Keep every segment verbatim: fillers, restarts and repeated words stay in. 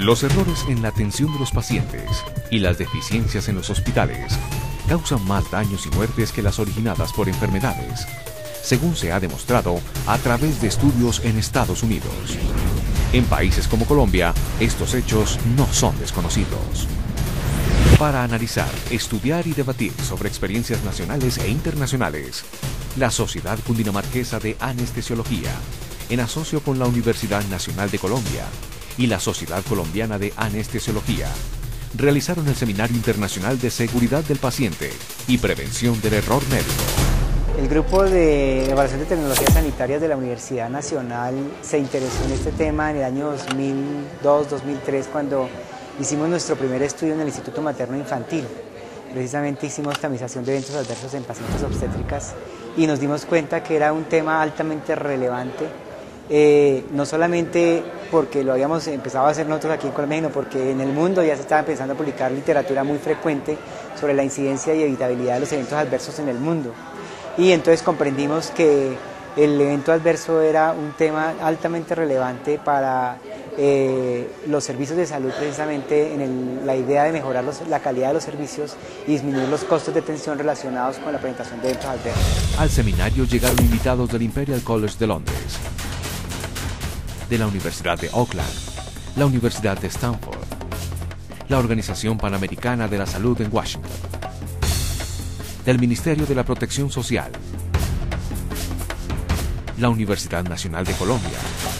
Los errores en la atención de los pacientes y las deficiencias en los hospitales causan más daños y muertes que las originadas por enfermedades, según se ha demostrado a través de estudios en Estados Unidos. En países como Colombia, estos hechos no son desconocidos. Para analizar, estudiar y debatir sobre experiencias nacionales e internacionales, la Sociedad Cundinamarquesa de Anestesiología, en asocio con la Universidad Nacional de Colombia y la Sociedad Colombiana de Anestesiología, realizaron el Seminario Internacional de Seguridad del Paciente y Prevención del Error Médico. El grupo de evaluación de tecnologías sanitarias de la Universidad Nacional se interesó en este tema en el año dos mil dos dos mil tres, cuando hicimos nuestro primer estudio en el Instituto Materno Infantil. Precisamente hicimos tamización de eventos adversos en pacientes obstétricas y nos dimos cuenta que era un tema altamente relevante, eh, no solamente porque lo habíamos empezado a hacer nosotros aquí en Colombia, sino porque en el mundo ya se estaba empezando a publicar literatura muy frecuente sobre la incidencia y evitabilidad de los eventos adversos en el mundo. Y entonces comprendimos que el evento adverso era un tema altamente relevante para eh, los servicios de salud, precisamente en el, la idea de mejorar los, la calidad de los servicios y disminuir los costos de atención relacionados con la presentación de eventos adversos. Al seminario llegaron invitados del Imperial College de Londres, de la Universidad de Auckland, la Universidad de Stanford, la Organización Panamericana de la Salud en Washington, del Ministerio de la Protección Social, la Universidad Nacional de Colombia,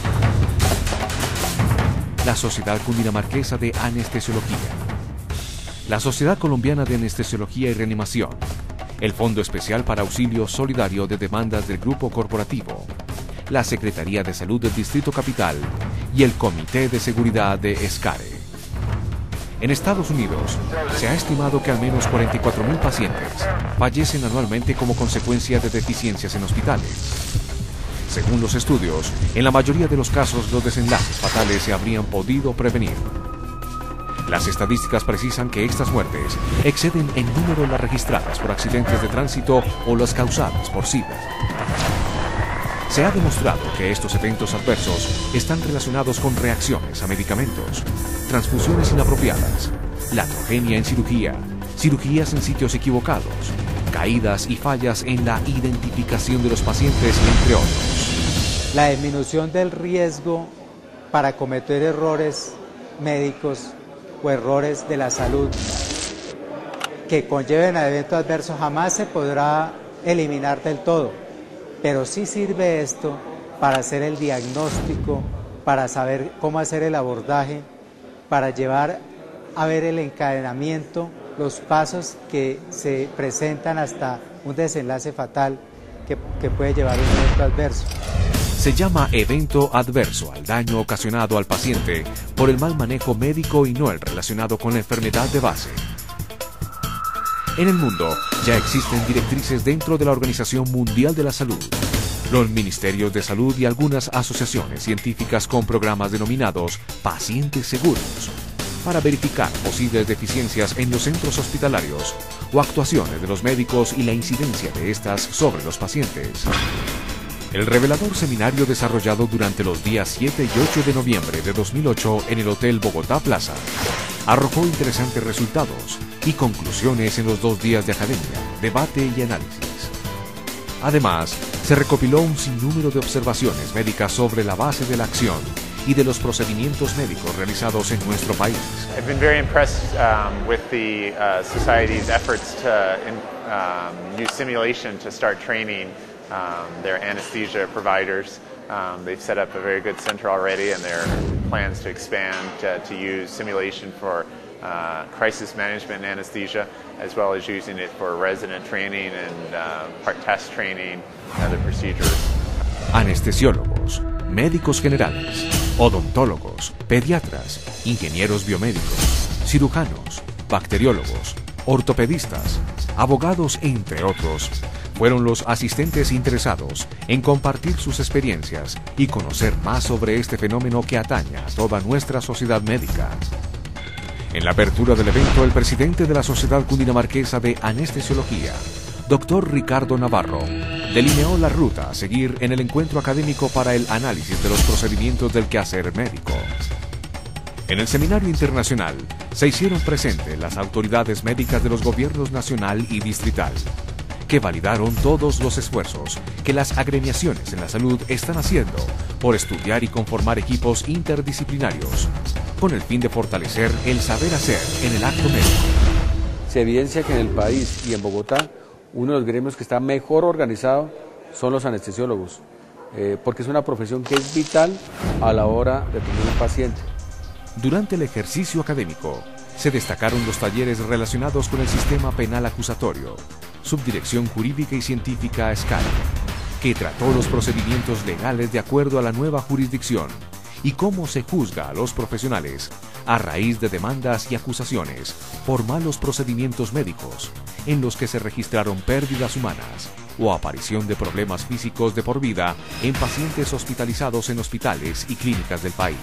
la Sociedad Cundinamarquesa de Anestesiología, la Sociedad Colombiana de Anestesiología y Reanimación, el Fondo Especial para Auxilio Solidario de Demandas del Grupo Corporativo, la Secretaría de Salud del Distrito Capital y el Comité de Seguridad de ESCARE. En Estados Unidos, se ha estimado que al menos cuarenta y cuatro mil pacientes fallecen anualmente como consecuencia de deficiencias en hospitales. Según los estudios, en la mayoría de los casos los desenlaces fatales se habrían podido prevenir. Las estadísticas precisan que estas muertes exceden en número las registradas por accidentes de tránsito o las causadas por SIDA. Se ha demostrado que estos eventos adversos están relacionados con reacciones a medicamentos, transfusiones inapropiadas, iatrogenia en cirugía, cirugías en sitios equivocados, caídas y fallas en la identificación de los pacientes, entre otros. La disminución del riesgo para cometer errores médicos o errores de la salud que conlleven a eventos adversos jamás se podrá eliminar del todo, pero sí sirve esto para hacer el diagnóstico, para saber cómo hacer el abordaje, para llevar a ver el encadenamiento, los pasos que se presentan hasta un desenlace fatal que, que puede llevar a un evento adverso. Se llama evento adverso al daño ocasionado al paciente por el mal manejo médico y no el relacionado con la enfermedad de base. En el mundo ya existen directrices dentro de la Organización Mundial de la Salud, los ministerios de salud y algunas asociaciones científicas con programas denominados pacientes seguros para verificar posibles deficiencias en los centros hospitalarios o actuaciones de los médicos y la incidencia de estas sobre los pacientes. El revelador seminario desarrollado durante los días siete y ocho de noviembre de dos mil ocho en el Hotel Bogotá Plaza arrojó interesantes resultados y conclusiones en los dos días de academia, debate y análisis. Además, se recopiló un sinnúmero de observaciones médicas sobre la base de la acción y de los procedimientos médicos realizados en nuestro país. I've been very impressed um, with the uh, society's efforts to in, um, use simulation to start training um, their anesthesia providers. Um, they've set up a very good center already, and there are plans to expand uh, to use simulation for uh, crisis management and anesthesia, as well as using it for resident training and uh, part test training and other procedures. Anestesiólogos, médicos generales, odontólogos, pediatras, ingenieros biomédicos, cirujanos, bacteriólogos, ortopedistas, abogados, entre otros, fueron los asistentes interesados en compartir sus experiencias y conocer más sobre este fenómeno que atañe a toda nuestra sociedad médica. En la apertura del evento, el presidente de la Sociedad Cundinamarquesa de Anestesiología, doctor Ricardo Navarro, delineó la ruta a seguir en el encuentro académico para el análisis de los procedimientos del quehacer médico. En el seminario internacional se hicieron presentes las autoridades médicas de los gobiernos nacional y distrital, que validaron todos los esfuerzos que las agremiaciones en la salud están haciendo por estudiar y conformar equipos interdisciplinarios, con el fin de fortalecer el saber hacer en el acto médico. Se evidencia que en el país y en Bogotá, uno de los gremios que está mejor organizado son los anestesiólogos, eh, porque es una profesión que es vital a la hora de tener un paciente. Durante el ejercicio académico, se destacaron los talleres relacionados con el sistema penal acusatorio, Subdirección Jurídica y Científica SCARE, que trató los procedimientos legales de acuerdo a la nueva jurisdicción y cómo se juzga a los profesionales a raíz de demandas y acusaciones por malos procedimientos médicos en los que se registraron pérdidas humanas o aparición de problemas físicos de por vida en pacientes hospitalizados en hospitales y clínicas del país.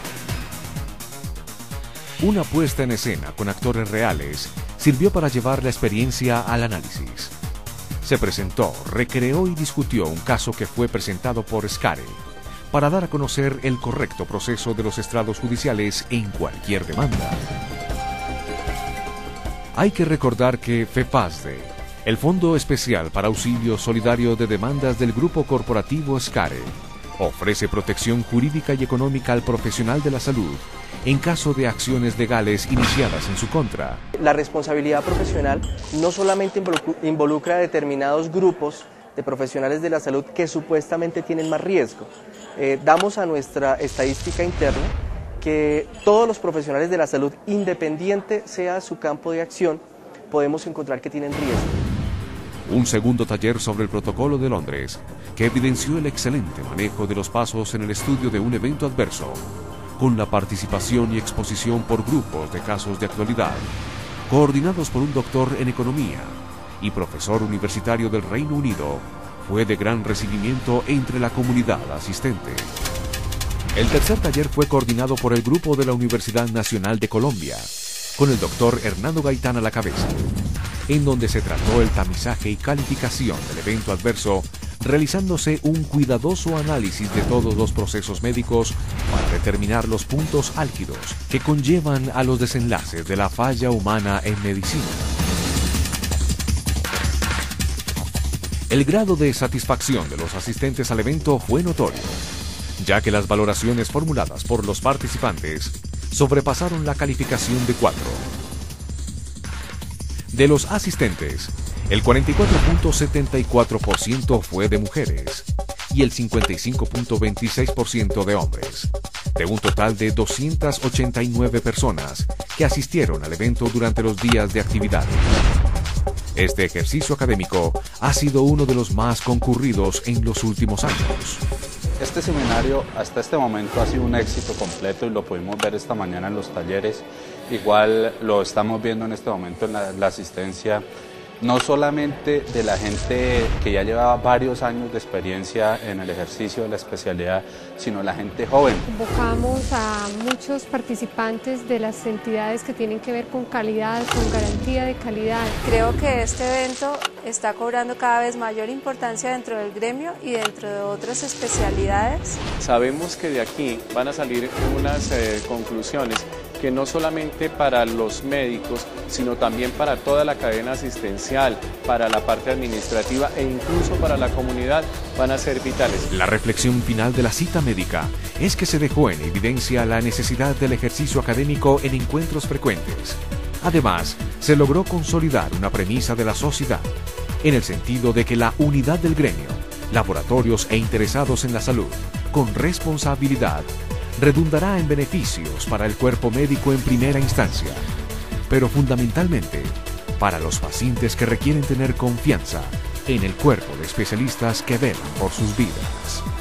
Una puesta en escena con actores reales sirvió para llevar la experiencia al análisis. Se presentó, recreó y discutió un caso que fue presentado por SCARE para dar a conocer el correcto proceso de los estrados judiciales en cualquier demanda. Hay que recordar que FEPASDE, el Fondo Especial para Auxilio Solidario de Demandas del Grupo Corporativo SCARE, ofrece protección jurídica y económica al profesional de la salud en caso de acciones legales iniciadas en su contra. La responsabilidad profesional no solamente involucra a determinados grupos de profesionales de la salud que supuestamente tienen más riesgo. Eh, damos a nuestra estadística interna que todos los profesionales de la salud, independiente sea su campo de acción, podemos encontrar que tienen riesgo. Un segundo taller sobre el Protocolo de Londres, que evidenció el excelente manejo de los pasos en el estudio de un evento adverso, con la participación y exposición por grupos de casos de actualidad, coordinados por un doctor en economía y profesor universitario del Reino Unido, fue de gran recibimiento entre la comunidad asistente. El tercer taller fue coordinado por el grupo de la Universidad Nacional de Colombia, con el doctor Hernando Gaitán a la cabeza, en donde se trató el tamizaje y calificación del evento adverso, realizándose un cuidadoso análisis de todos los procesos médicos para determinar los puntos álgidos que conllevan a los desenlaces de la falla humana en medicina. El grado de satisfacción de los asistentes al evento fue notorio, ya que las valoraciones formuladas por los participantes sobrepasaron la calificación de cuatro. De los asistentes, el cuarenta y cuatro punto setenta y cuatro por ciento fue de mujeres y el cincuenta y cinco punto veintiséis por ciento de hombres, de un total de doscientas ochenta y nueve personas que asistieron al evento durante los días de actividades. Este ejercicio académico ha sido uno de los más concurridos en los últimos años. Este seminario hasta este momento ha sido un éxito completo y lo pudimos ver esta mañana en los talleres. Igual lo estamos viendo en este momento en la, la asistencia, no solamente de la gente que ya llevaba varios años de experiencia en el ejercicio de la especialidad, sino la gente joven. Convocamos a muchos participantes de las entidades que tienen que ver con calidad, con garantía de calidad. Creo que este evento está cobrando cada vez mayor importancia dentro del gremio y dentro de otras especialidades. Sabemos que de aquí van a salir unas eh, conclusiones que no solamente para los médicos, sino también para toda la cadena asistencial, para la parte administrativa e incluso para la comunidad van a ser vitales. La reflexión final de la cita médica es que se dejó en evidencia la necesidad del ejercicio académico en encuentros frecuentes. Además, se logró consolidar una premisa de la sociedad, en el sentido de que la unidad del gremio, laboratorios e interesados en la salud, con responsabilidad, redundará en beneficios para el cuerpo médico en primera instancia, pero fundamentalmente para los pacientes que requieren tener confianza en el cuerpo de especialistas que velan por sus vidas.